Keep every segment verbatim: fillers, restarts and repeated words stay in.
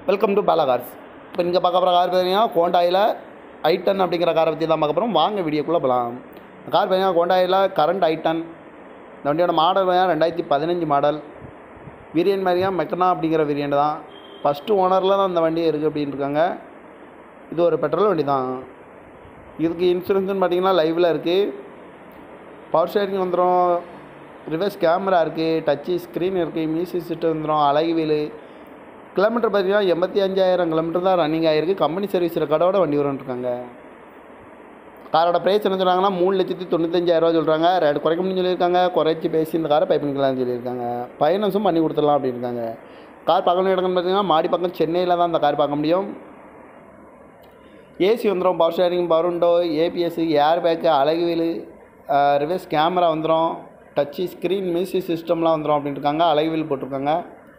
Welcome to Bala cars. இப்போ இங்கே பார்க்க போகிற கார் பார்த்தீங்கன்னா ஹோண்டாயில் ஐ டென் அப்படிங்கிற காரை பற்றி தான் பார்க்க போகிறோம். வாங்க வீடியோக்குள்ளே போகலாம். கார் பார்த்தீங்கன்னா ஹோண்டாயில் கரண்ட் ஐ டென். இந்த வண்டியோட மாடல் பார்த்தீங்கன்னா ரெண்டாயிரத்தி பதினஞ்சு மாடல். வேரியன்ட் மாதிரியா மெக்கனா அப்படிங்கிற வேரியண்ட் தான். ஃபஸ்ட்டு ஓனரில் தான் இந்த வண்டி இருக்குது அப்படின்னு இருக்காங்க. இது ஒரு பெட்ரோல் வண்டி தான். இதுக்கு இன்சூரன்ஸ்னு பார்த்தீங்கன்னா லைவில் இருக்குது. பவர் ஸ்டேரிங் வந்துடும், ரிவர்ஸ் கேமரா இருக்குது, டச்சு ஸ்க்ரீன் இருக்குது, மியூசிக் சிஸ்டம் வந்துடும், அழகு வீலு. கிலோமீட்டர் பார்த்தீங்கன்னா எண்பத்தி அஞ்சாயிரம் கிலோமீட்டர் தான் ரன்னிங் ஆகிருக்கு. கம்பெனி சர்வீஸ் ரெக்கார்டோட வண்டி வரும்ன்ட்ருக்காங்க. காரோட ப்ரைஸ் என்ன சொல்கிறாங்கன்னா மூணு லட்சத்தி தொண்ணூத்தஞ்சாயிரரூவா சொல்கிறாங்க. ரேட் குறைக்க முடியும்னு சொல்லியிருக்காங்க. குறைச்சி பேசி இந்த காரை பைப் பண்ணிக்கலாம்னு சொல்லியிருக்காங்க. ஃபைனான்ஸும் பண்ணி கொடுத்துடலாம் அப்படின்ருக்காங்க. கார் பார்க்கணும் இடம்னு பார்த்தீங்கன்னா மாடி பக்கம் சென்னையில் தான் இந்த கார் பார்க்க முடியும். ஏசி வந்துடும், power steering, power window, ABS, air bag, alloy wheel, reverse camera வந்துடும், டச்சு ஸ்க்ரீன், மியூசிக் சிஸ்டம்லாம் வந்துடும் அப்படின்ட்டுருக்காங்க. அழகு வீல் போட்டிருக்காங்க.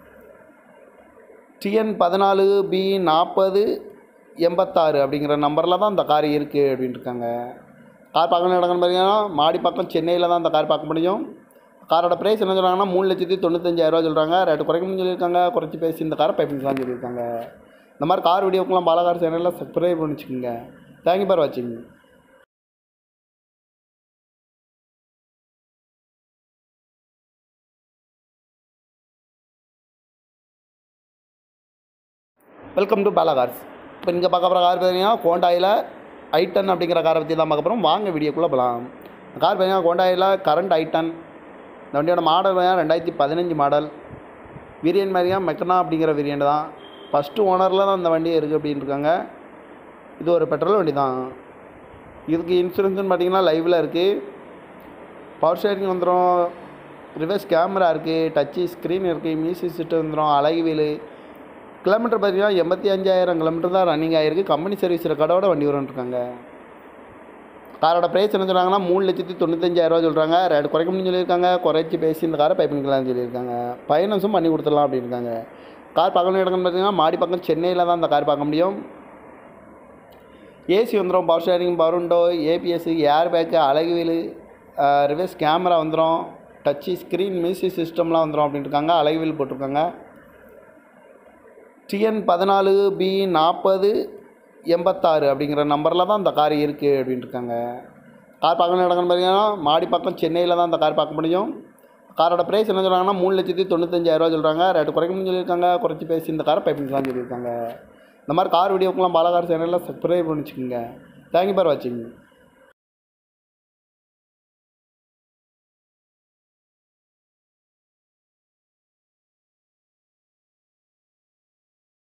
டிஎன் பதினாலு பி நாற்பது எண்பத்தாறு அப்படிங்கிற நம்பரில் தான் இந்த கார் இருக்குது அப்படின்ட்டுருக்காங்க. கார் பார்க்கணும் இடம்னு பார்த்தீங்கன்னா மாடி பக்கம் சென்னையில் தான் இந்த கார் பார்க்க முடியும். காரோட ப்ரைஸ் என்ன சொல்கிறாங்கன்னா மூணு லட்சத்தி தொண்ணூத்தஞ்சாயிரரூவா சொல்கிறாங்க. ரேட்டு குறைக்கணும்னு சொல்லியிருக்காங்க. குறைச்சி பேசி இந்த காரை பைப்பிங்கலாம் சொல்லியிருக்காங்க. இந்த மாதிரி கார் வீடியோக்கெலாம் பாலா கார் சேனலில் சப்ஸ்கிரைப் பண்ணி வச்சுக்கோங்க. தேங்க்யூ ஃபார் வாட்சிங். Welcome to Bala cars. இப்போ இங்கே பார்க்க போகிற கார் பார்த்தீங்கன்னா ஹோண்டாயில் ஐ டென் அப்படிங்கிற காரை பற்றி தான் பார்க்க போகிறோம். வாங்க வீடியோக்குள்ளே போகலாம். கார் பார்த்தீங்கன்னா ஹோண்டாயில் கரண்ட் ஐ டென். இந்த வண்டியோட மாடல் பார்த்தீங்கன்னா ரெண்டாயிரத்தி பதினஞ்சு மாடல். வேரியன்ட் மாதிரியா மெக்கனா அப்படிங்கிற வேரியண்ட் தான். ஃபஸ்ட்டு ஓனரில் தான் இந்த வண்டி இருக்குது அப்படின்னு இருக்காங்க. இது ஒரு பெட்ரோல் வண்டி தான். இதுக்கு இன்சூரன்ஸ்னு பார்த்தீங்கன்னா லைவில் இருக்குது. பவர் ஸ்டேரிங் வந்துடும், ரிவர்ஸ் கேமரா இருக்குது, டச்சு ஸ்க்ரீன் இருக்குது, மியூசிக் சிஸ்டம் வந்துடும், அழகு வீலு. கிலோமீட்டர் பார்த்தீங்கன்னா எண்பத்தி அஞ்சாயிரம் கிலோமீட்டர் தான் ரன்னிங் ஆகிருக்கு. கம்பெனி சர்வீஸ் ரெக்கார்டோட வண்டி வரும்ன்ட்ருக்காங்க. காரோட ப்ரைஸ் என்ன சொல்கிறாங்கன்னா மூணு லட்சத்தி தொண்ணூத்தஞ்சாயிரரூவா சொல்கிறாங்க. ரேட் குறைக்க முடியும்னு சொல்லியிருக்காங்க. குறைச்சி பேசி இந்த காரை பைப் பண்ணிக்கலாம்னு சொல்லியிருக்காங்க. ஃபைனான்ஸும் பண்ணி கொடுத்துடலாம் அப்படின்ருக்காங்க. கார் பார்க்கணும் இடம்னு பார்த்தீங்கன்னா மாடி பக்கம் சென்னையில் தான் இந்த கார் பார்க்க முடியும். ஏசி வந்துடும், power steering, power window, ABS, air bag, alloy wheel, reverse camera வந்துடும், டச்சு ஸ்க்ரீன், மியூசிக் சிஸ்டம்லாம் வந்துடும் அப்படின்ட்டுருக்காங்க. அழகு வீல் போட்டிருக்காங்க. டிஎன் பதினாலு பி நாற்பது எண்பத்தாறு அப்படிங்கிற நம்பரில் தான் இந்த கார் இருக்குது அப்படின்ட்டுருக்காங்க. கார் பார்க்கணும் இடம்னு பார்த்தீங்கன்னா மாடி பக்கம் சென்னையில் தான் இந்த கார் பார்க்க முடியும். காரோட ப்ரைஸ் என்ன சொல்கிறாங்கன்னா மூணு லட்சத்தி தொண்ணூத்தஞ்சாயிரரூவா சொல்கிறாங்க. ரேட்டு குறைக்க முடியும்னு சொல்லியிருக்காங்க. குறைச்சி பேசி இந்த காரை பைப் பண்ணிக்கலாம்னு சொல்லியிருக்காங்க. இந்த மாதிரி கார் வீடியோக்கெலாம் பாலா கார் சேனலில் சப்ஸ்கிரைப் பண்ணி வச்சுக்கோங்க. தேங்க்யூ ஃபார் வாட்சிங்.